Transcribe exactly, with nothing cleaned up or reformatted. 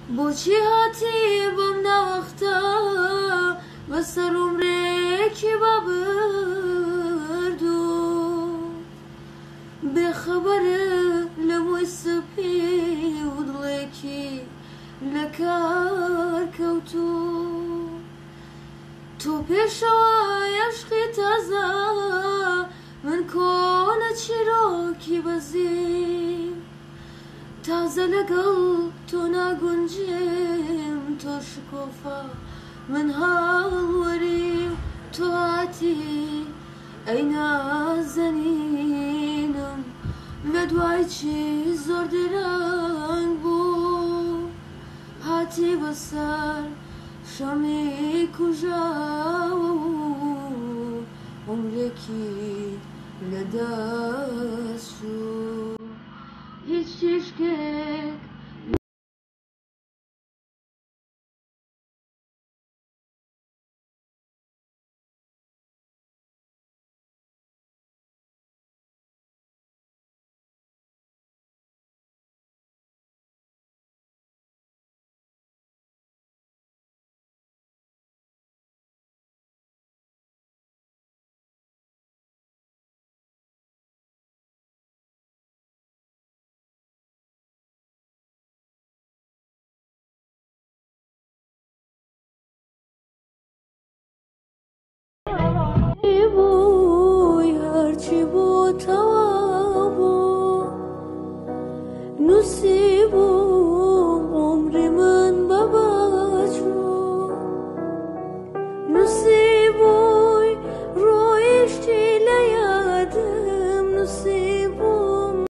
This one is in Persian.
بۆچی هاتی بەم ناوەختە بەسەر عومرێکی بابردوو بێخەبەرە لە مووی سپی و دڵێکی لە کار کەوتوو تۆ پێشەوە عەشقی تازە من کۆنە چیرۆکی بەزی تازە لەگەڵ تۆ ناگونجێم تۆ شکۆفە من هاوەری تۆ هاتی ئەی نازەنینم لە دوای چی زۆر درەنگ بوو هاتی بەسەر شەمی کوژاوە و عومرێکی لەدەست چوو هیچ شتێک بووی هەرچی بۆ تەوا بوو نووسی